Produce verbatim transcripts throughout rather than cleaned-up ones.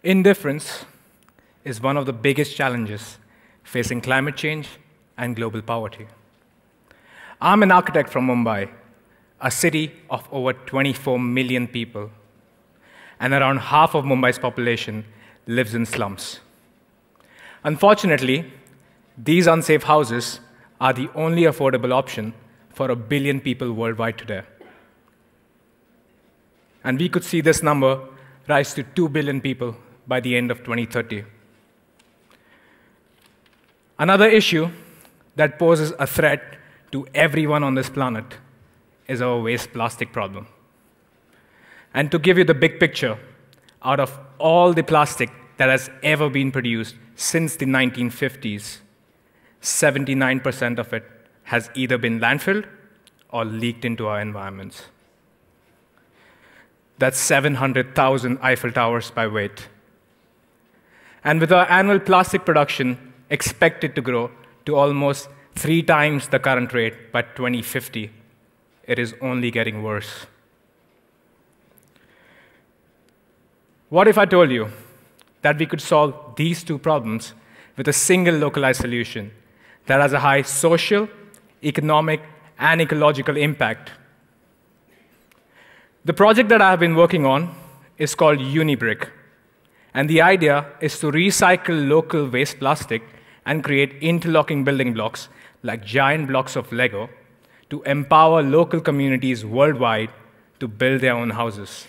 Indifference is one of the biggest challenges facing climate change and global poverty. I'm an architect from Mumbai, a city of over twenty-four million people, and around half of Mumbai's population lives in slums. Unfortunately, these unsafe houses are the only affordable option for a billion people worldwide today. And we could see this number rise to two billion people by the end of twenty thirty. Another issue that poses a threat to everyone on this planet is our waste plastic problem. And to give you the big picture, out of all the plastic that has ever been produced since the nineteen fifties, seventy-nine percent of it has either been landfilled or leaked into our environments. That's seven hundred thousand Eiffel Towers by weight. And with our annual plastic production expected to grow to almost three times the current rate by twenty fifty, it is only getting worse. What if I told you that we could solve these two problems with a single localized solution that has a high social, economic, and ecological impact? The project that I have been working on is called UniBrick, and the idea is to recycle local waste plastic and create interlocking building blocks like giant blocks of Lego to empower local communities worldwide to build their own houses.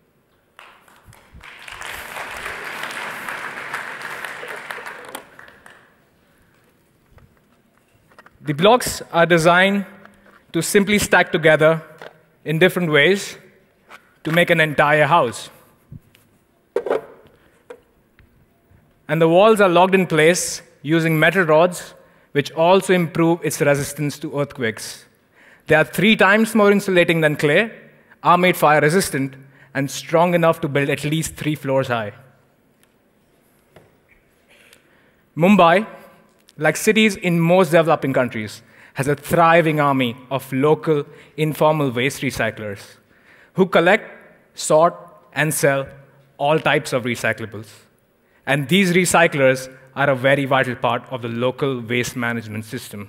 The blocks are designed to simply stack together in different ways to make an entire house. And the walls are locked in place using metal rods, which also improve its resistance to earthquakes. They are three times more insulating than clay, are made fire resistant, and strong enough to build at least three floors high. Mumbai, like cities in most developing countries, has a thriving army of local, informal waste recyclers who collect, sort, and sell all types of recyclables. And these recyclers are a very vital part of the local waste management system.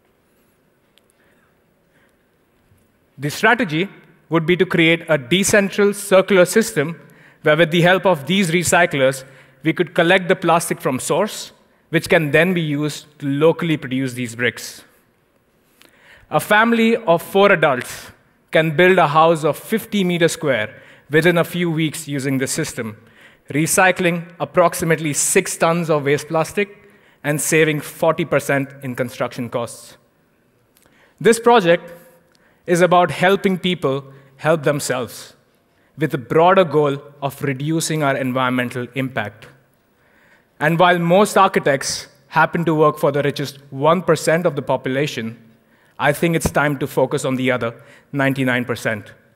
The strategy would be to create a decentral circular system where, with the help of these recyclers, we could collect the plastic from source, which can then be used to locally produce these bricks. A family of four adults can build a house of fifty meters square within a few weeks using this system, recycling approximately six tons of waste plastic and saving forty percent in construction costs. This project is about helping people help themselves with the broader goal of reducing our environmental impact. And while most architects happen to work for the richest one percent of the population, I think it's time to focus on the other ninety-nine percent.